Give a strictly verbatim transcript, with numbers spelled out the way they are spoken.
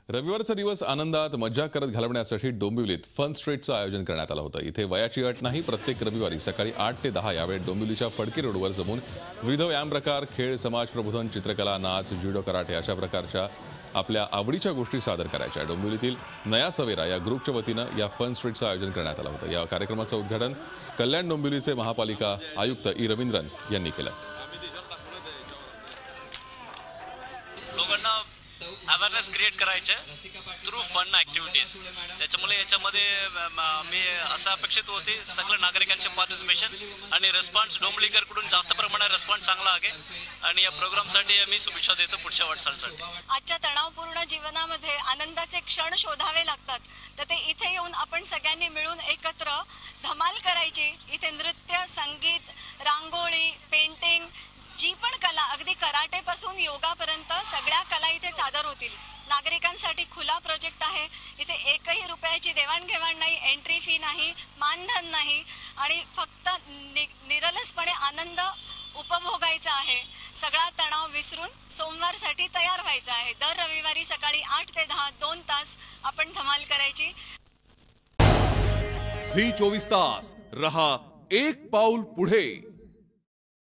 रविवारचा दिवस आनंदात मज्जा करत घालवण्यासाठी डोंबिवलीत फन स्ट्रीटचं आयोजन करण्यात आलं होतं। इथे वयाची अट नाही, प्रत्येक रविवारी सकाळी आठ ते दहा यावेळेत डोंबिवलीच्या फडके रोडवर जमून विविध व्यायाम प्रकार, खेळ, समाज प्रबोधन, चित्रकला, नाच, जुडो, कराटे अशा प्रकारच्या आपल्या आवडीच्या गोष्टी सादर करायच्या। डोंबिवलीतील नया सवेरा या ग्रुपच्या वतीनं या फन स्ट्रीटचं आयोजन करण्यात आलं होतं। या कार्यक्रमाचं उद्घाटन कल्याण डोंबिवलीचे महापालिका आयुक्त ई रवींद्रन यांनी केलं। लोकांना अवेअरनेस क्रिएट करायचं थ्रू फन ॲक्टिव्हिटीज। त्याच्यामुळे याच्यामध्ये मी असं अपेक्षित होते सगळ्या नागरिकांचे पार्टिसिपेशन आणि रिस्पॉन्स डोंबिवलीकरकडून जास्त प्रमाणात रिस्पॉन्स चांगला आहे आणि या प्रोग्रामसाठी मी शुभेच्छा देतो पुढच्या वाटचालीसाठी। आजच्या तणावपूर्ण जीवनामध्ये आनंदाचे क्षण शोधावे लागतात, तर ते इथे येऊन आपण सगळ्यांनी मिळून एकत्र धमाल करायची। इथे नृत्य, संगीत, रांगोळी, पेंटिंग, जी पण कला, अगदी कराटे पासून योगापर्यंत सगळ्या कला इथे सादर होतील। नागरिकांसाठी खुला प्रोजेक्ट आहे। इथे एकही रुपयाची देवाणघेवाण नाही, एंट्री फी नाही, मानधन नाही आणि फक्त निरलसपणे आनंद उपभोगायचा आहे। सगळा तणाव विसरून सोमवारसाठी तयार व्हायचं आहे। दर रविवारी सकाळी आठ ते दहा दोन तास आपण धमाल करायची। झी चोवीस तास रहा एक पाऊल पुढे।